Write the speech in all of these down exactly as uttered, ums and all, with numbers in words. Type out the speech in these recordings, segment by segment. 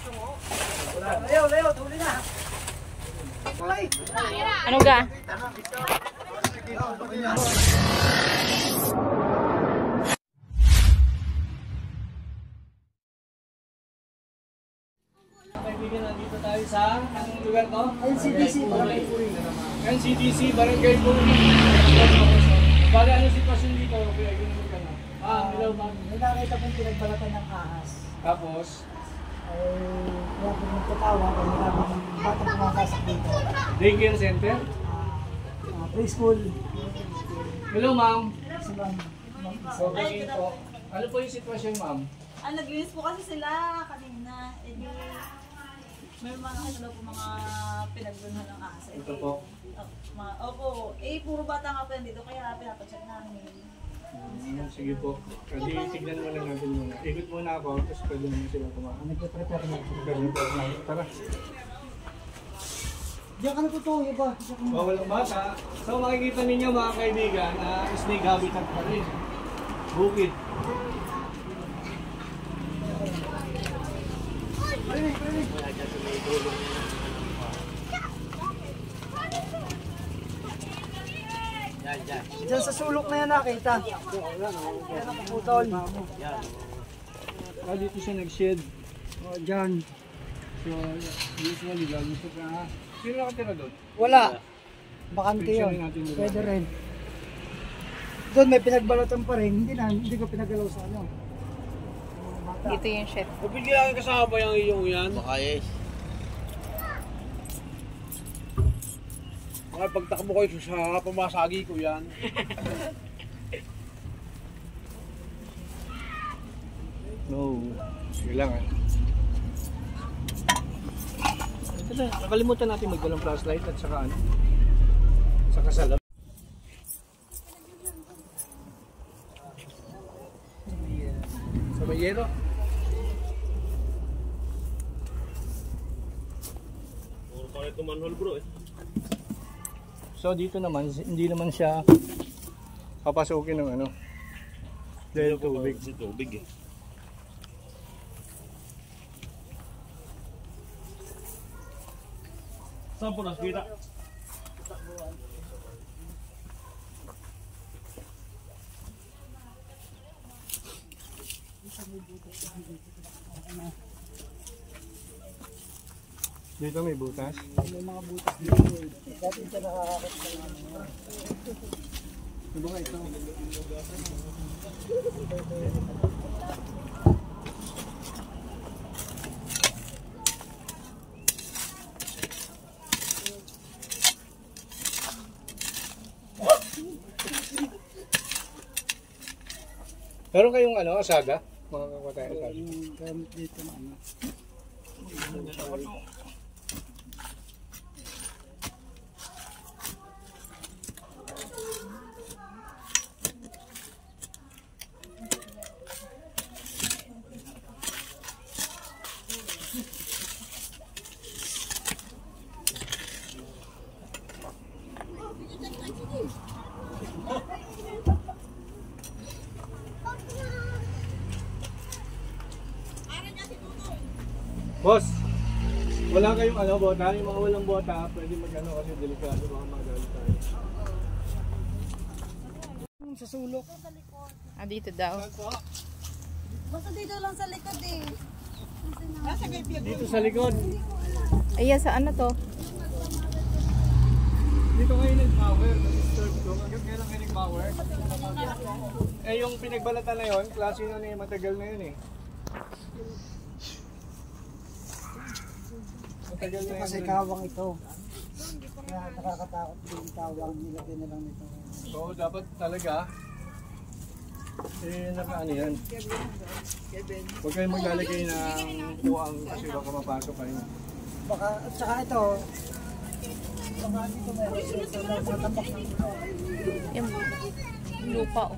Leo, Leo, tuloy na. Ano ga? Kaibigan, nandito tayo sa anong lugar to? N C D C, Barangay Puring. N C D C, Barangay Puring. Bali, ano sitwasyon dito? Kaya ginamit ka na. Ah, hello ma'am. May nakita kong pinagbalatan ng ahas. Tapos? Ay, kaya kung magkatawa, kaya maraming batang pumakasok dito. Daycare center? Uh, preschool. Hello ma'am. Si ma'am. Ma'am Isa. Okay po. Ano po yung sitwasyon ma'am? Ah, naglinis po kasi sila kanina. Eh, di, may mga ano po mga pinagdunhan ng asa. Ito po. Oh, mga, opo. Eh, puro bata nga po yan dito, kaya pinapacheck namin. Hmm, sige po. Kasi tignan mo lang natin muna. Ikot muna ako, tapos pwede naman sila kumain. Nagpe-prepare na. Prepare na. Tara. Diyan ka natutuyo ba? Bawal ang bata. So makikita ninyo mga kaibigan na snake habitat pa rin. Bukid. Diyan sa sulok na yan nakita. Yan ang putol. Ah, dito siya nag-shed. O, dyan. So, usually, gusto ka. Sino nakatira doon? Wala. Bakante yun. Picture natin doon. Pwede rin. Doon may pinagbalatan pa rin. Hindi na, hindi ko pinagalaw sa ano. Dito yung chef. Bigyan kasama ba yung iyong yan? Baka yes. Mga pagtakbo ko sa pamasagi ko yan. No. Sige lang ah. Ito na, nakalimutan natin magdalang flashlight at saka ano. Saka salap. Sa may yero. Puro pa ito manhole bro eh. So dito naman, hindi naman siya papasukin ng ano. Dahil tubig. Kasi tubig eh. Saan po nakita? Dito may butas. May mga butas dito. Dati siya nakakakot ng ano. Ano ba ito? Meron kayong ano, asaga? Mga kakatay asaga? Yung gamit dito na ano. Boss, wala kayong ano, bota? Yung mga walang bota, pwede mag-ano kasi delikado baka magalit tayo. Sa sulok. Ah, dito daw. Basta dito lang sa likod eh. Dito sa likod. Ayan, sa ano to? Dito kayo nag-power, na-disturb ko. Hanggang kailan kayo nag-power? Eh yung pinagbalatan na yun, klase na eh, matagal na yun eh. Matagal na yun. Kasi kawang ito. Kaya nakakatakot din yung kawang nilagay na lang nito. So dapat talaga, eh nakaano yan. Huwag kayong maglalagay ng puwang kasi baka mapasok kayo. Baka, at saka ito, baka dito meron ito na matambak ng ito. Yung lupa oh.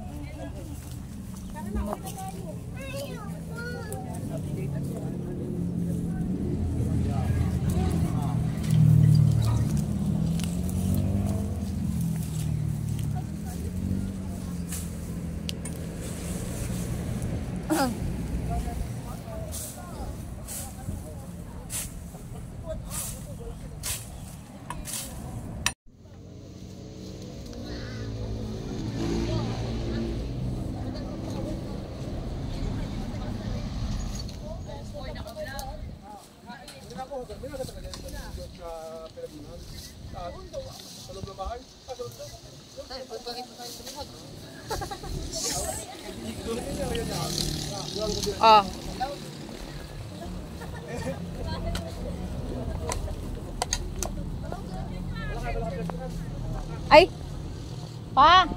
Oh. Ay! Pa!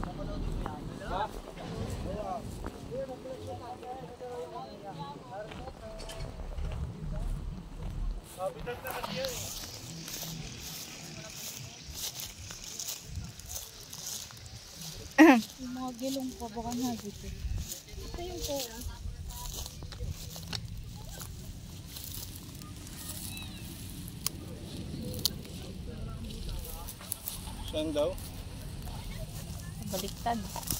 Yung mga gilong pa baka na dito. Ito yung po. Saan daw? Baliktad.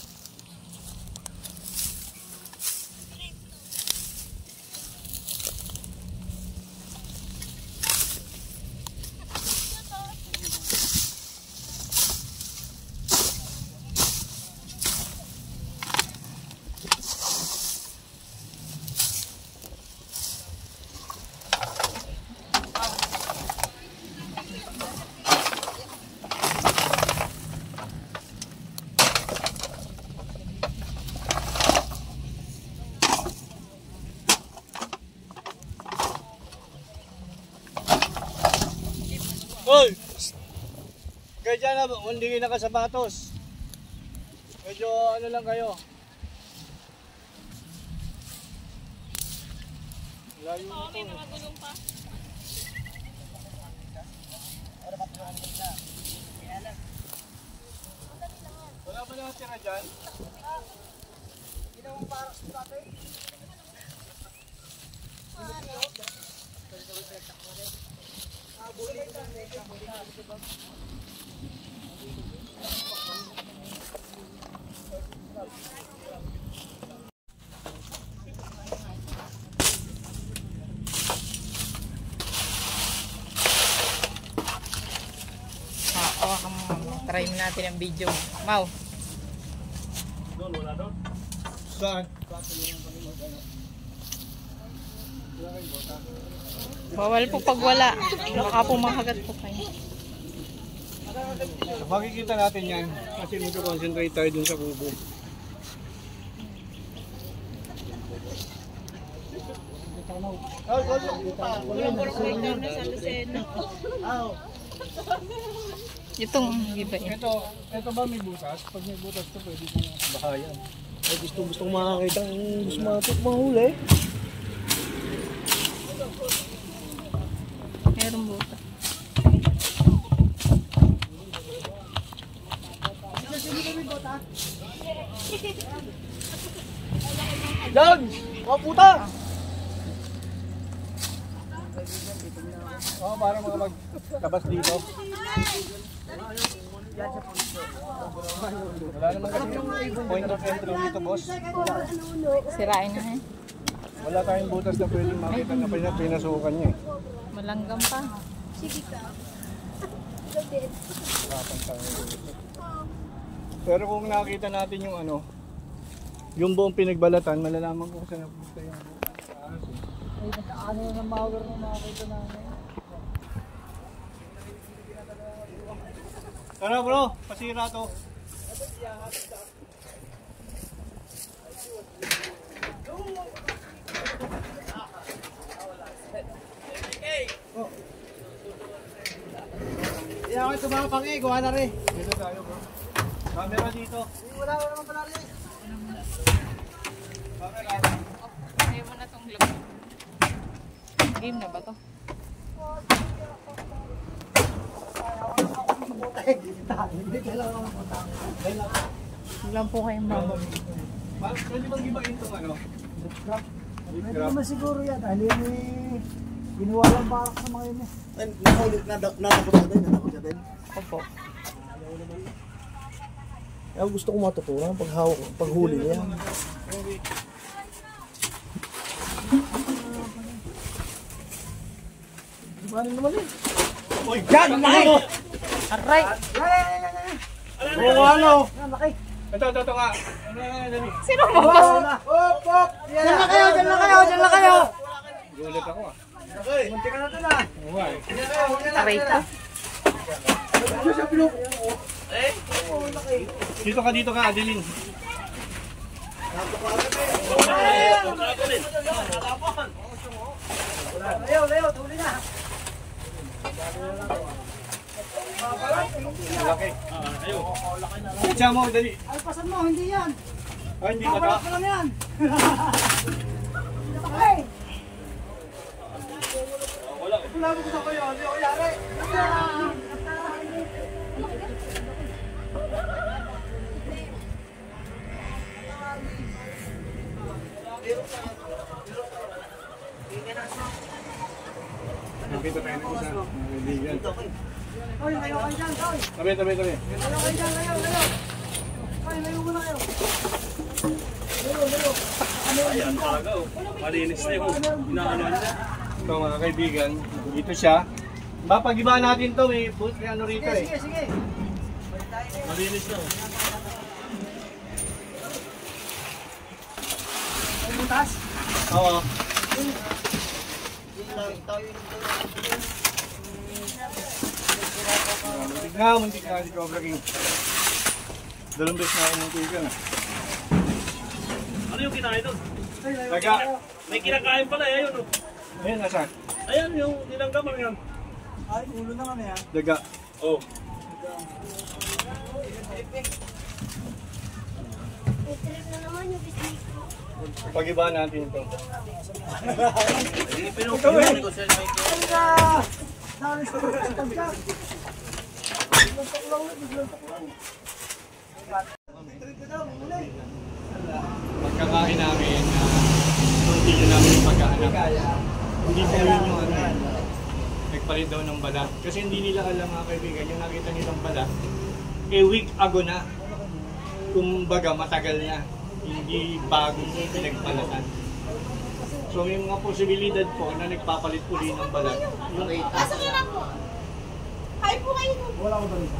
Hoy! Kaya dyan na, hindi nakasapatos. Medyo ano lang kayo. Layo na ito. Magulong pa. Wala ba naman tira dyan? Ginawang parang sa dati. Oo, oh, try mo natin ang video. Mau. Doon, wala doon. Saan? Bawal po pag wala. Baka po makagat po kayo. Makikita natin yan kasi mag-concentrate tayo dun sa kubo. Itong iba yun. Ito, ito ba may butas? Pag may butas to pwede ko na bahayan. Ay, gusto gusto kong makakita ang gusto matot mahuli. Meron buta. Down! Mga puta! Oo, oh, para mga magtabas dito. Wala naman kasi point of entry dito, boss. Sirain na eh. Wala tayong butas na pwede makita na pina- pinasukan niya eh. Malanggam pa. Harapan tayo dito. Pero kung nakita natin yung ano, yung buong pinagbalatan, malalaman ko kung saan napunta yung butas sa aso. Ay, ano na mawar na makakita namin. Tara bro, pasira to. Iyan ako ito mga pangi, gawa na rin. Dito tayo bro. Camera dito. Wala, wala naman pala rin. Camera. Ayaw mo na itong lab. Game na ba to? Hindi kailangan ng puta. Ilan po kayong mama? Pwede bang ibahin itong ano? Hindi naman siguro yan. Dahil yun eh, ginawa lang barak sa mga yun eh. Ay, nakaulit na nakapot ka din, nakapot ka din. Opo. Kaya gusto ko matutunan pag hawak, pag huli niya. Ano naman eh? Uy, yan! Ano? Aray! Oo, ano? Yan, laki. Ito, ito, ito nga. Ano, ano, ano, ano? Sino mo? Hop, hop! Diyan lang kayo, diyan lang kayo, diyan lang kayo! Gulat ako ah. Munti ka na ito na. Oo nga eh. Aray ka. Dito ka, dito ka, Adeline. Leo, Leo, tuli na. Laki. Pitsa mo, dali. Alpasan mo, hindi yan. Ay, hindi ka Babalak ka. ka lang yan. Ay! Wala mo gusto ko yun, hindi ako yari. Nakita tayo ng isa. Kaibigan. Oy, layo kayo dyan, oy. Tabi, tabi, tabi. Layo kayo dyan, layo, layo. Oy, layo muna kayo. Layo, layo. Ayan talaga oh. Malinis na yung inaano niya. Ito mga kaibigan, dito siya. Mapag-iba natin to, may, may ano rito Sige, eh. sige, sige. Malinis na oh. May butas. Oo. Muntik na, muntik na si Cobra King. Dalawang beses na ako muntikan ah. Ano yung kinain doon? Ay, layo. Taga, May kinakain pala eh, ayun oh. ayun nasa, Ayan yung ninanggaman yan. Ay, ulo naman yan. daga. Oh. Pag-iba natin ito. Pinupunin ko siya. Ay, na! Dami sa pagka. Biglang taklaw, biglang taklaw. Trip ka daw, muli. Pagkakain namin, uh, continue namin yung pagkahanap. Hindi po yun yung ano, nagpalit daw ng balat. Kasi hindi nila alam mga kaibigan, yung nakita nilang balat, a week ago na. Kumbaga matagal na, hindi bagong pinagpalatan. So may mga posibilidad po na nagpapalit uli ng balat. Yung eight Pasok na lang po. Hi po kayo. Wala ko doon.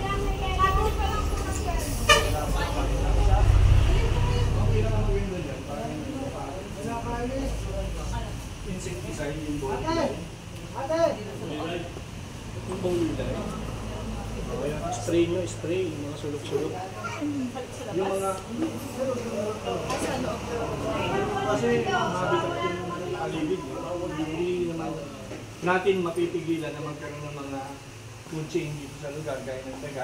insecticide yung bone. Ate! Ate! Yung bone dye. O yan, spray nyo, spray, yung mga sulok-sulok. Yung mga... Kasi mabitak yung alibig. Hindi naman natin mapipigilan na magkaroon ng mga food chain dito sa lugar gaya ng daga.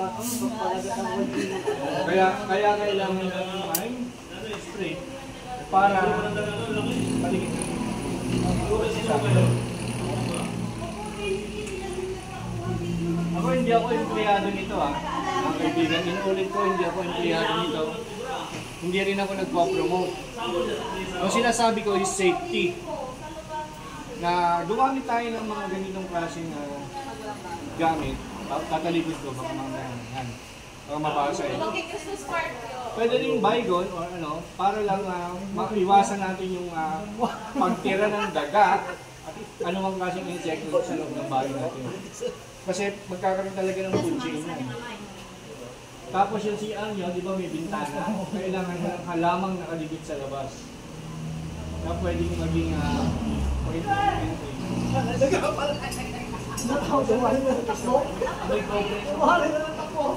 Kaya kaya kailangan natin ay spray para paligid. Ako hindi ako empleyado nito ah. Mga kaibigan, inuulit ko, hindi ako empleyado nito. Hindi rin ako nagpo-promote. Ang sinasabi ko is safety. Na gumamit tayo ng mga ganitong klaseng uh, gamit. Tatalikod ko, baka mamaya yan. Baka mabasa eh. Pwede rin bygone or ano, para lang uh, maiwasan natin yung uh, pagtira ng daga at anumang klaseng insect sa loob ng bahay natin. Kasi magkakaroon talaga ng food chain yan. Tapos yung C R nyo, di ba may bintana? Kailangan ng halamang nakaligid sa labas. Na pwedeng maging uh, point of entry. Dumali na ng takbo. Dumali na ng takbo.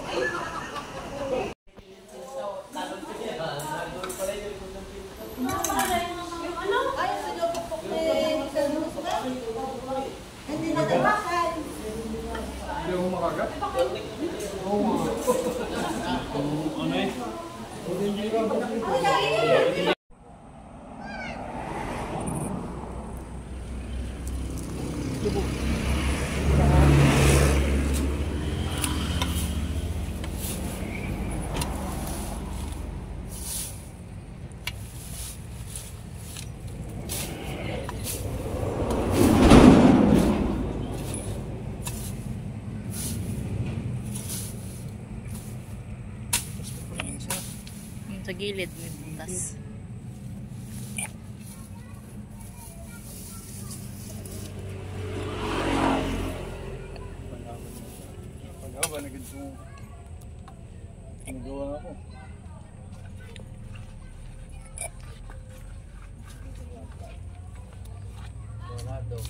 Hindi na tabakan. Hindi ako makagat. Oo nga. Ano eh? Yung sa gilid, may butas. Pag-awa ba na ganito nagawa ako. daw.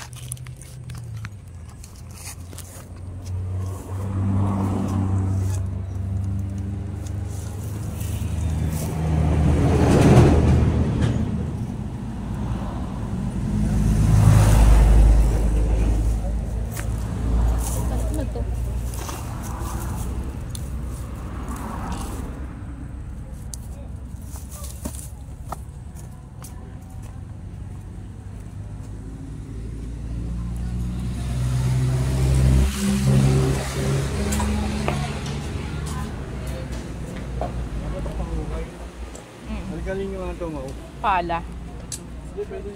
Galing yung mga tumaw. Pala. Hindi, pwede.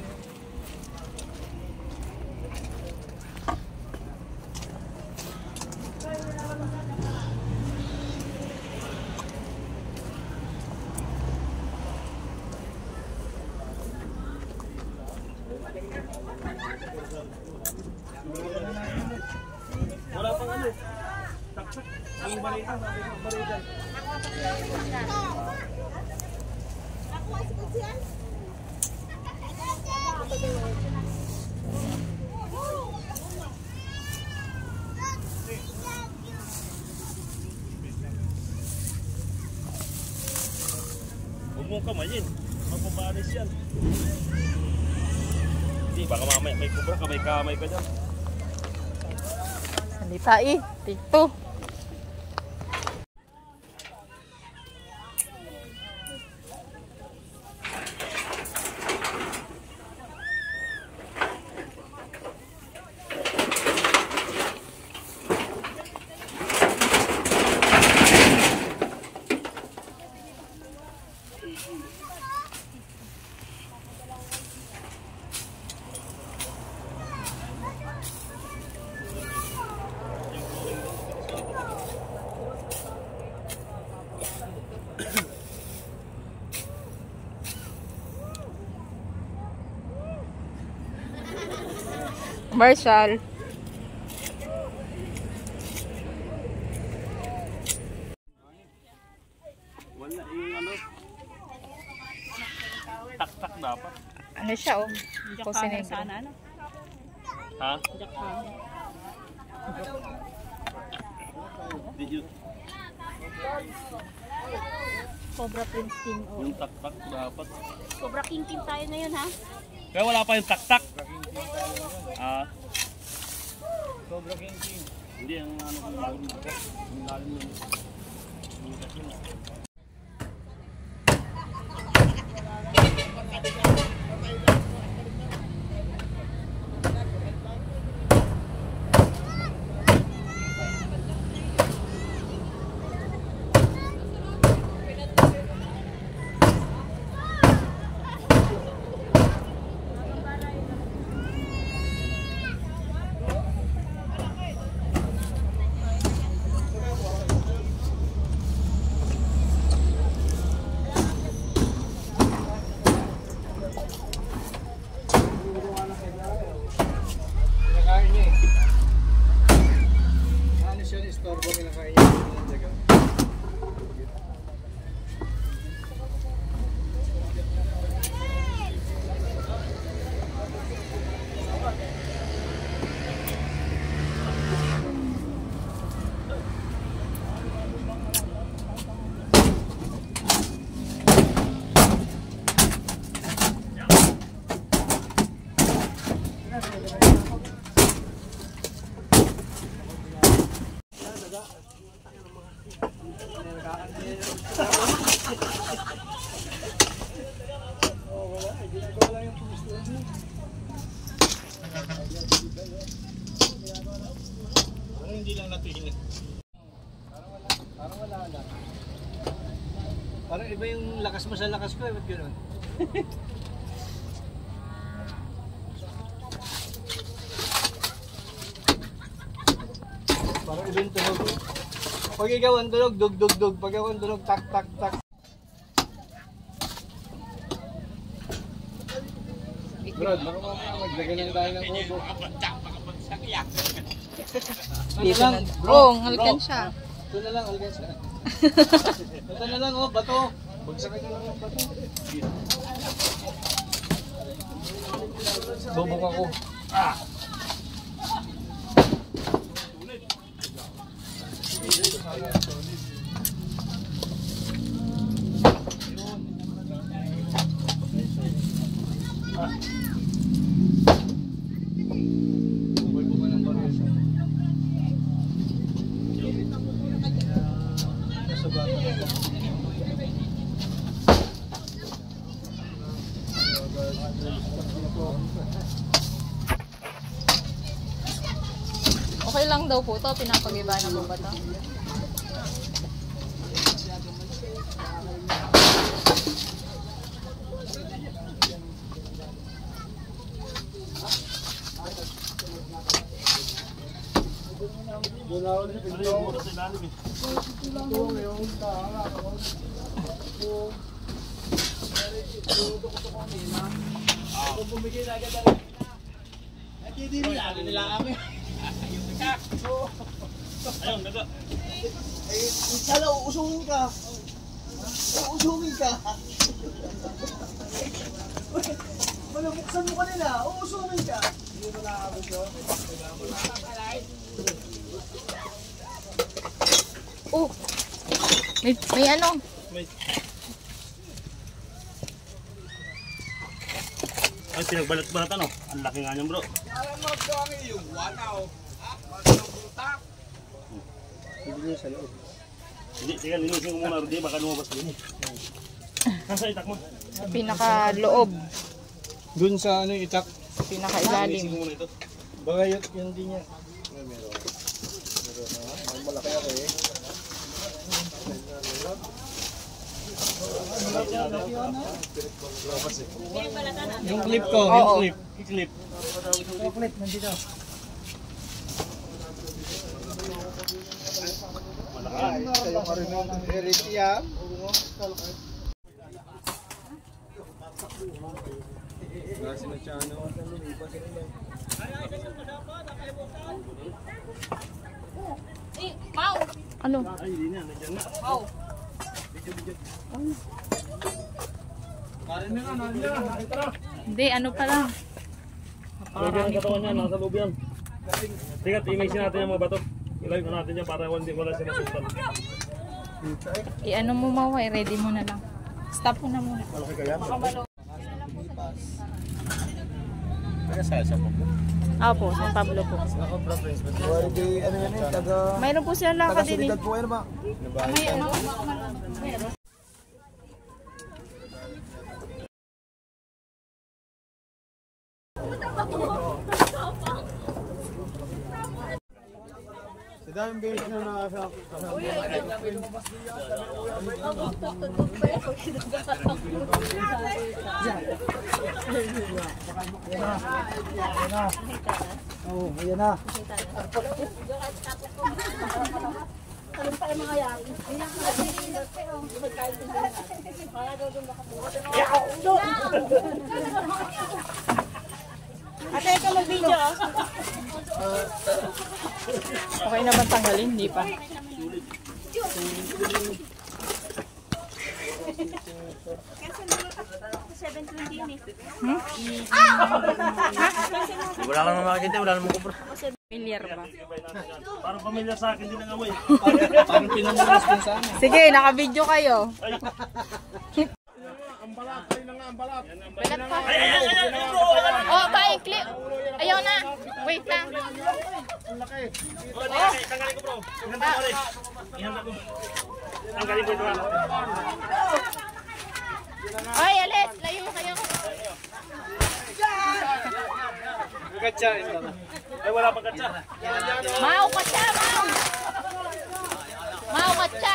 Wala pang ano. Taksak. Ang balita. Ang balita. Huwag mong kamayin. Magpapanis yan. Hindi, baka mamaya may kubra ka, may kamay ka dyan. Salita eh. Tito. Commercial. Wala yung ano. Tak-tak dapat. Ano siya oh? Pusi negro. Sana ano? Ha? Jackpot. Di yun. Cobra Prince King. Oh. Yung tak-tak dapat. Cobra King King tayo ngayon ha? Kaya wala pa yung tak-tak. Ah. Cobra King King. Hindi, ang ano kung lalim na. Ang lalim na. Ang lalim na. Kinakain niya eh. Ano siya, istorbo, kinakain niya. Ang daga. Parang hindi lang natingin. Parang wala na. Parang iba yung lakas mo sa lakas ko eh, ba't gano'n? Parang iba yung tunog. Pag ikaw ang tunog, dug dug dug. Pag ako ang tunog, tak tak tak. Brad, baka mamaya maglagay lang tayo ng kubo. Dito lang, na. bro, Oh, bro. halkan siya. Ito na lang, algan siya. Ito na lang, oh, bato. Bagsakan na lang ang bato. Bubok ako. Ah! Okay lang daw po to, pinapag-iba na po ba to? Kala, uusungin ka. Uusungin ka. Malabuksan mo kanila, uusungin ka. Oh! May, may ano? Ay, pinagbalat-balat ano? Ang laki nga niyan, bro. Hindi niya sa loob. Hindi, sige, linisin ko muna, Rudy. Baka lumabas din eh. Nasa itak mo? Sa pinaka-loob. Dun sa ano yung itak. Sa pinaka-ilalim. Linisin ko muna ito. Baka yun, yun din niya. Meron. Meron na. Ang malaki ako eh. Yung clip ko, Oo. yung clip. I-clip. Chocolate, nandito. Ay, kayo marunong Eric yan. Eh, Mau! Ano? Ay, hindi na. Nandiyan na. Mau! Hindi, ano pala? Lagyan ang katawan niya. Nasa loob yan. Tigat, imagine natin yung mga bato. Ilagay na natin yan para hindi wala siya masundan. I-ano mo Mau, eh, ready mo na lang. Stop mo na muna. Malaki kaya? Opo, San Pablo po. Pwede, ano yan eh, taga... Mayroon po silang lakad din eh. Taga-solidad po yan ba? May ano? Meron. Sa daming beses na nakasama. Oo, oh, ayan na. Ate, ikaw mag-video. Okay na ba tanggalin? Hindi pa. seven twenty yun eh. Wala lang naman makikita. Wala naman kupro. Familiar ba? Parang pamilya sa akin din ang amoy. Parang pinangunas din sa amin. Sige, naka-video kayo. Ambalat, tayo na nga, ambalat. Balat pa. Oh, bye, clip. Ayaw na. Wait lang. Ang laki. Tanggalin ko, bro. Ihanda ko rin. Ihanda ko. Tanggalin ko ito. Oy, alis. Layo kayo. Gatsa, ito na. Ay, wala pang katsa. Mau ka siya, mau. Mau ka siya.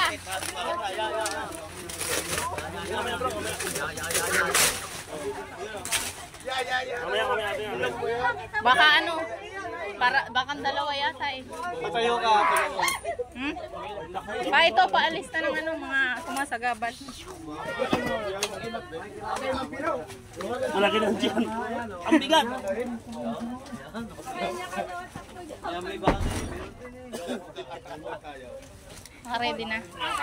Mamaya, mamaya. Baka ano, para, baka dalawa yata eh. Patayo ka. Hmm? Pa ito, paalis na ng ano, mga sumasagabat. Malaki na dyan. Ang bigat. Naka-ready na.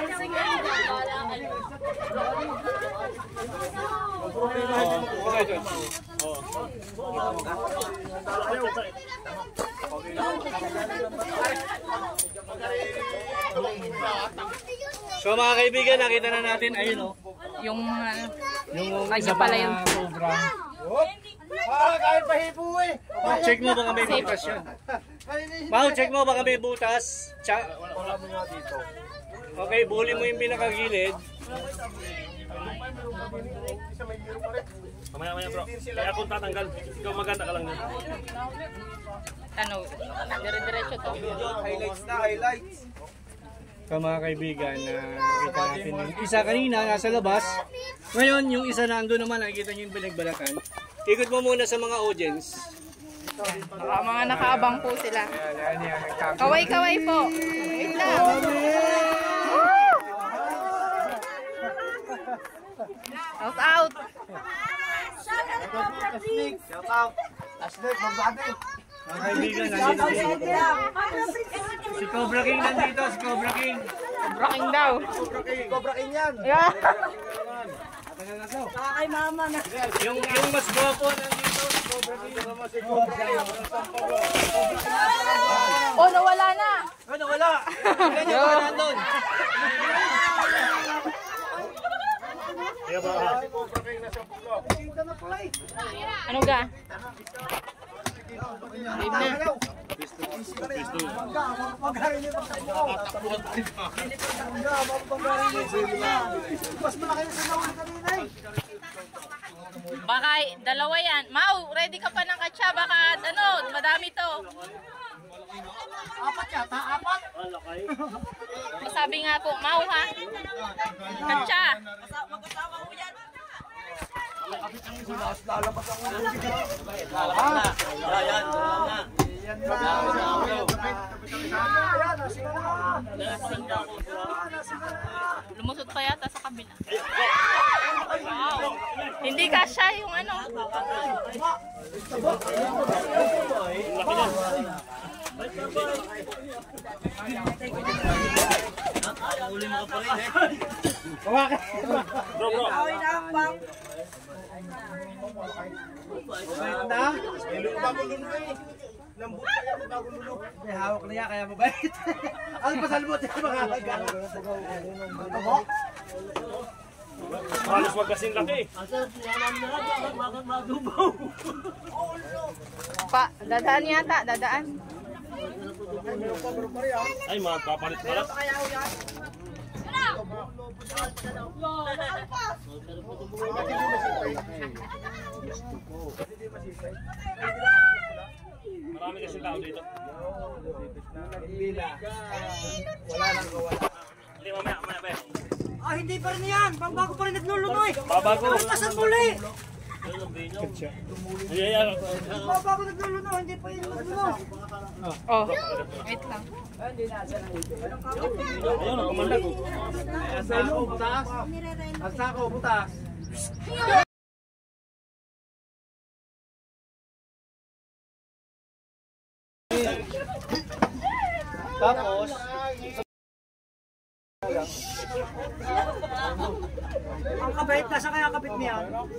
So mga kaibigan, nakita na natin, ayun o. Yung ano, Yung Kanya isa pala pala yun. yung cobra. Ah, kahit pahipo eh. Check mo baka may butas yun. Mau, check mo baka may butas. Cha Wala mo nga dito. okay, buli mo yung pinakagilid. Mamaya mamaya bro. Kaya akong tatanggal. Ikaw maganda ka lang yan. ano, dire-diretso to. Highlights na, highlights. So mga kaibigan, na nakita natin yung isa kanina nasa labas. Ngayon, yung isa na ando naman, nakikita nyo yung pinagbalatan. Ikot mo muna sa mga audience. Baka mga nakaabang po sila. Kaway-kaway po. Wait lang. Out out. Shout out. Asnet, magbati. Mga kaibigan, nandito si, si Cobra King nandito, si Cobra King. Braking daw. Cobra King yan. Yeah. Saka kay mama na. Yung, yung mas guwapo nandito, si Cobra King. Oh, nawala na. Ano, wala? Ilan yung mga nandun? Kaya ba? Ano ga? Game na. Mas malaki na sa nawan kanina eh. Baka dalawa yan. Mau, ready ka pa ng katsa. Baka ano, madami to. Apat yata, apat. Sabi nga po, Mau ha. Katsa. Mag-asawa ko yan. Lumusot pa yata sa kabila. Wow. Hindi kasya yung ano. Bro, bro. Awin na ang pang. May hawak na yan, kaya mabait. Ano pa salmot yan mga halaga? Halos wag kasing laki. Pa, dadaan yata, dadaan. Ay, mapapalit pala. Marami kasi tao dito. Wala nang gawala. Hindi, mamaya, mamaya, be. Ah, hindi pa rin yan. Pangbago pa rin naglulunoy. Babago. Pasan muli. Ay, ay, ay. Pangbago naglulunoy, hindi pa yun naglulunoy. Oh, wait lang. Ayun, kumandag ko. Asako, butas. Asako, butas. Tapos, Ang kabait, nasa kaya kapit niya?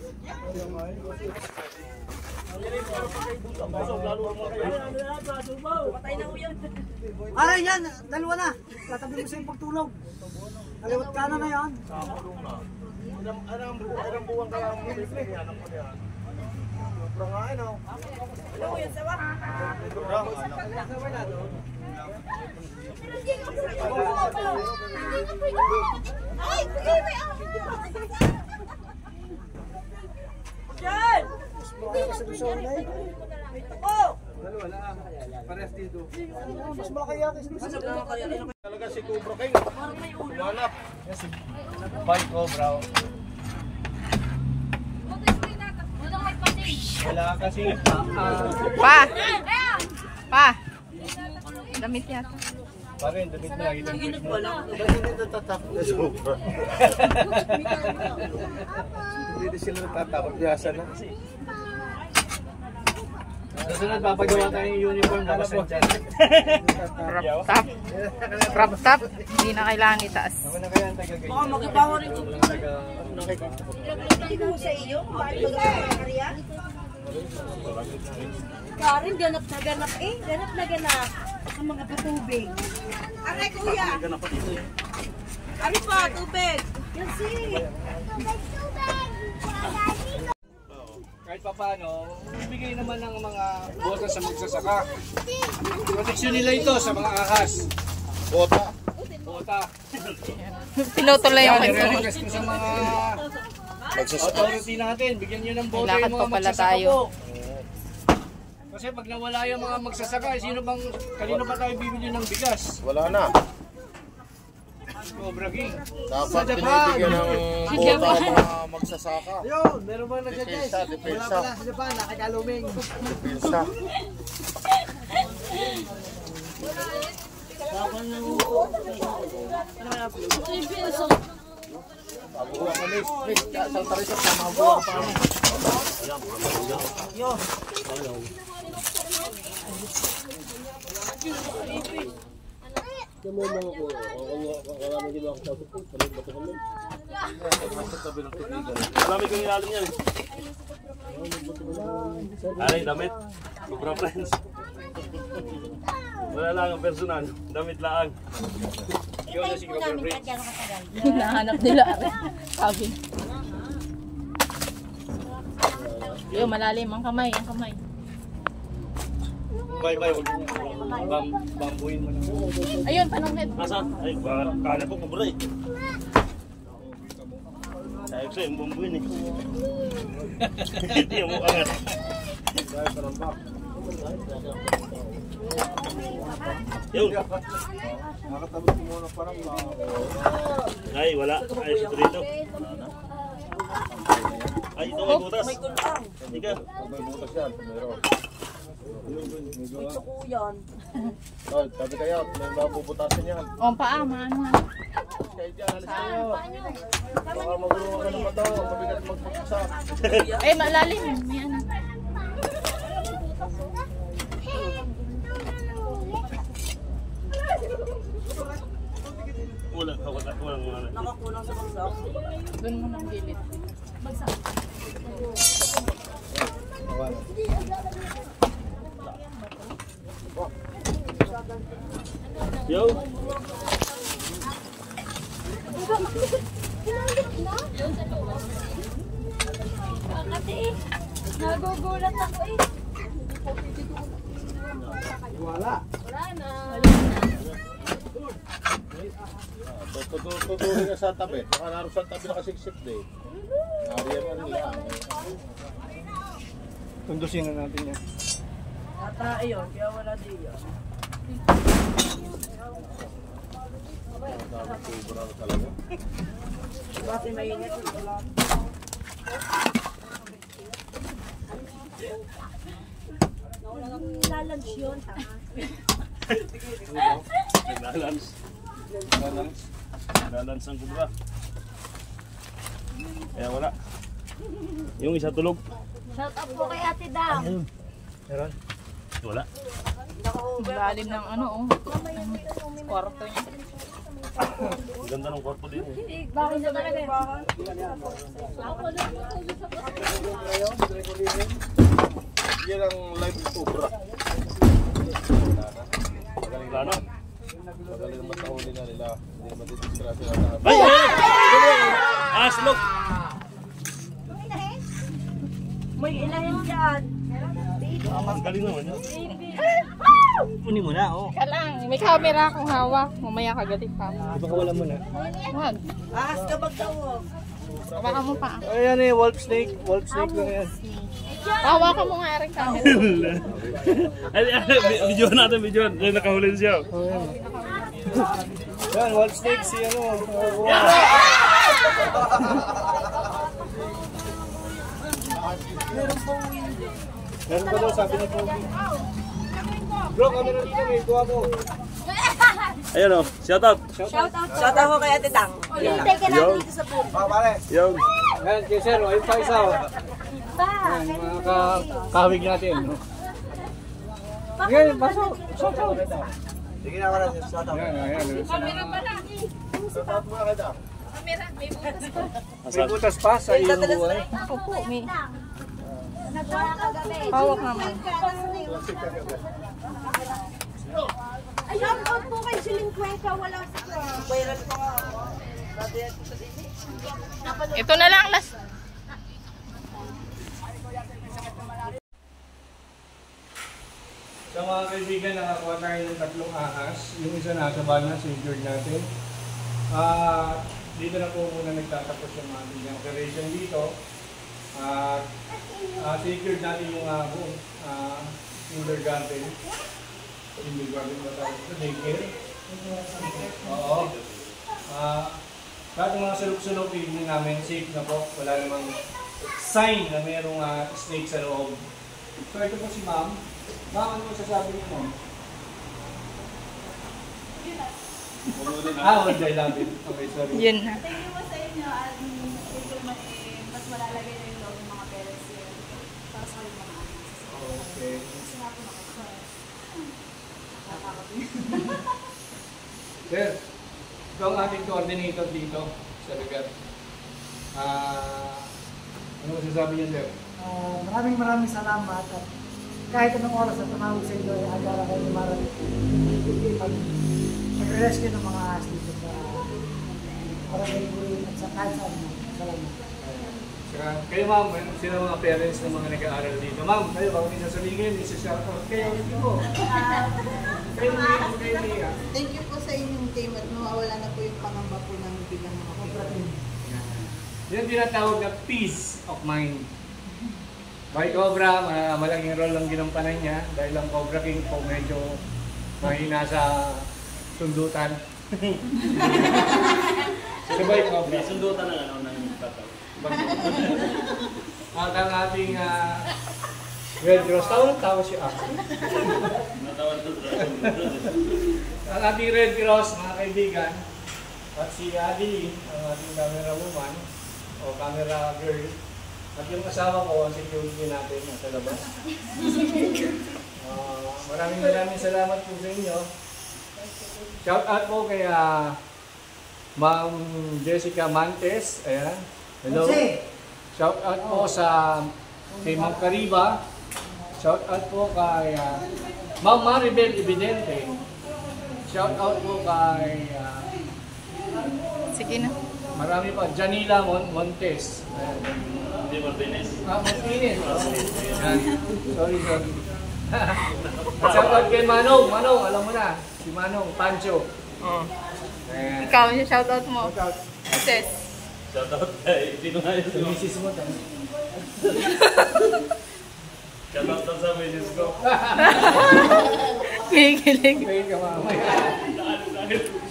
Aray yan, dalawa na. Tatabi mo sa yung pagtulog. Kaliwat kanan na yan. Anong buwang kaya ang bibili? Anong ko niya? Sobrang nga, ano? Alam mo yun, sawa? Ay, sige, may Diyan! Sa gusto na eh. Oh! Parehas dito. Mas malaki yan. Talaga si Cobra King. Tumanap. Five Cobra. Wala kasi ah, Pa! Pa! Damit yata. Parang damit mo lagi ng damit mo. Kasi dito tatakot na sobra. Hindi na sila natatakot. Biyasa na. Susunod, papagawa tayo yung uniform na po. Crop top. Crop top. Hindi na kailangan itaas. Ako na kaya ang taga-ganyan. Baka mag-ibawa rin ko. Hindi ko sa iyo. Bakit mag-aakarya? Karin, ganap na ganap eh. Ganap na ganap. Ang mga patubig. Aray, kuya. Ari pa, tubig. Yan si. Tubig, tubig. Kahit pa paano, bibigay naman ng mga bota sa magsasaka. Proteksyon nila ito sa mga ahas. Bota. Bota. Pinutuloy yung Yan, kwento. i-request ko sa mga authority natin. Bigyan nyo ng bota Kailangan yung mga pa pala magsasaka tayo. po. Kasi pag nawala yung mga magsasaka, sino bang, kanino ba tayo bibili ng bigas? Wala na. Cobra King. Dapat binibigyan ng bota ang mga magsasaka. Ayun, meron ba nag-suggest? Depensa, depensa. Wala pala sa Japan, nakakaluming. Depensa. Pabuha kami. Saltarisap na mabuha pa kami. Marami kong ilalim yan. Ay, damit. Cobra friends. Wala lang ang personal. Damit lang. Itayin po namin kahit gano'ng katagal. Hinahanap nila. Sabi. Yung malalim ang kamay, ang kamay. Bye bye. Bam, bambuin mo na. Ayun, panungkit. Nasaan? Ay, kala po cobra eh. Ay, ko yung bumbuin eh. Hindi mo angat. Yun. Nakatabot mo na parang Ay, wala. Ay, ito rito. Ay, ito may butas. Hindi ka. may butas yan. Meron. Suko yan. Oh, sabi kaya, may mabubutasin yan. O, ang paa, maano nga. Kaya dyan, alis kayo. Baka magulungan ka naman daw. Mabigat magpagpasak. Eh, malalim. May ano. Wala, wala, wala, wala. Nakakulang sa bagsak. Doon mo ng gilid. Yo. Kasi nagugulat ako eh. Wala. Wala na. Tutuloy na sa tabi. Baka naroon sa tabi nakasiksik din. Nariyan na nila. Tundusin na natin yan. Ata, ayun. Kaya wala diyo. Dapat sobra na talaga. Kasi mainit. Lalunch yun. Naglalans. Naglalans. Naglalans ang kubra. Kaya wala. Yung isa tulog. Shout out po kay Ate Dam. Meron? Wala. Malalim ng ano, oh. Kwarto niya. Ang ganda ng korpo din eh. Bakit na talaga yun? Yan ang live sobra. Magaling ka na. Magaling naman tahuli na nila. Hindi naman didiskrasya na. Ay! Ah, slok! May ilahin dyan. Ang galing naman yun. Kunin mo na, oh. Ka lang, may camera akong hawak. Mamaya kagalit pa. Baka wala mo na. Wag. Ahas ka bagtaw. Hawakan mo pa. Ayan eh, wolf snake. Wolf snake lang yan. Hawakan mo nga rin camera. Ay, ay, video natin, video. Ay, nakahuli siya. Yan, wolf snake si ano. Oh, meron pa daw, sabi ni Pogi. Bro, kami na dito, may kuha ko. Ayan o, shout out. Shout out. Shout out ko kay Ate Dang. Hintay ka natin dito sa pool. Ah, pare. Yung. Ayan, kay Sir, ayun pa isa. Oh. Ba? Ayan, mga ka kahawig natin. No? Yan, baso. Sige na, wala. Shout out. Yan, yan. Camera pala. Shout mo na kita. Camera, may butas pa. May butas pa sa iyong buhay. Opo, may Kagabi. hawak naman. Ay, shout out po kay Siling Cuenca. Wala sa Ito na lang last. So mga kaibigan, nakakuha tayo ng tatlong ahas. Yung isa nasa bana, secured natin. Ah, dito na po muna nagtatapos yung ating operation dito. At uh, secured natin yung uh, buong uh, kindergarten. Kindergarten ba tayo? Ito, daycare. Oo. Uh, lahat ng mga sulok-sulok hindi namin safe na po. Wala namang sign na mayroong uh, snake sa loob. So ito po si ma'am. Ma'am, ano masasabi niyo mo? Ah, oh, I love it. Okay, sorry. Yun na. Thank you po sa inyo at ito man eh, mas malalagay na yung loob ng mga parents yun. Para sa kanyang mga anak. Okay. Sinabi na ako. Nakakapin. Sir, ito ang ating coordinator dito sa lugar. Ah, ano masasabi niyo, sir? Ah, maraming maraming salamat at kahit anong oras na tumawag sa inyo ay agara kayo lumarap pag pag-rescue ng mga ahas dito sa Barangay Burin at sa kahit saan mo. Salamat. Saka, kayo ma'am, sino mga parents ng mga nag-aaral dito? Ma'am, kayo, bago niyo sasabihin, isa-shoutout kayo. Hindi po. Kayo niya, kayo niya. Thank you po sa inyong team at mawawala na po yung pangamba po ng bilang mga kapatid. Yan tinatawag na peace of mind. By Cobra, uh, malaking role ang ginampanan niya dahil ang Cobra King po medyo mahina sa sundutan. Sabay Cobra. Sundutan ng ano ng tataw. At ang ating uh, Red Cross, tawag-tawa siya ako. Natawag to. Ang ating Red Cross, mga kaibigan, at si Adeline, ang ating camera woman, o camera girl, at yung asawa ko, ang security natin nasa labas. Uh, maraming maraming salamat po sa inyo. Shout out po kay uh, Ma'am Jessica Mantes. Ayan. Hello. Shout out po sa kay Ma'am Cariba. Shout out po kay uh, Ma'am Maribel Evidente. Shout out po kay uh, Sige na. marami pa. Janila Mon Montes. Ayan. Hindi Martinez. Ah, Martinez. Ayan. Sorry, sorry. Shout out kay Manong. Manong, alam mo na. Si Manong, Pancho. Oh. Ayan. Ikaw, yung shoutout mo. Shout out. Sis. Shoutout kay sino nga yun? Sa misis mo. Tama. Shoutout lang sa misis ko. Kikilig. Wait ka mamaya.